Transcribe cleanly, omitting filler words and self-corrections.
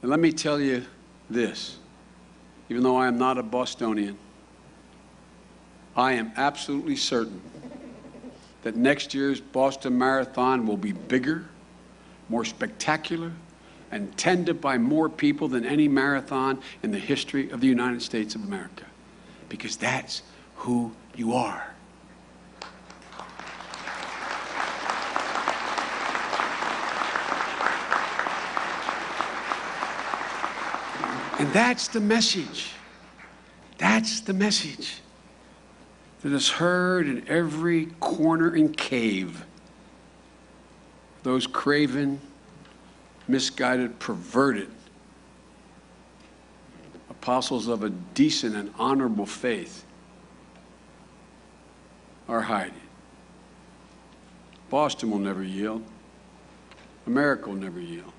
And let me tell you this, even though I am not a Bostonian, I am absolutely certain that next year's Boston Marathon will be bigger, more spectacular, and attended by more people than any marathon in the history of the United States of America, because that's who you are. And that's the message. That's the message that is heard in every corner and cave. Those craven, misguided, perverted apostles of a decent and honorable faith are hiding. Boston will never yield. America will never yield.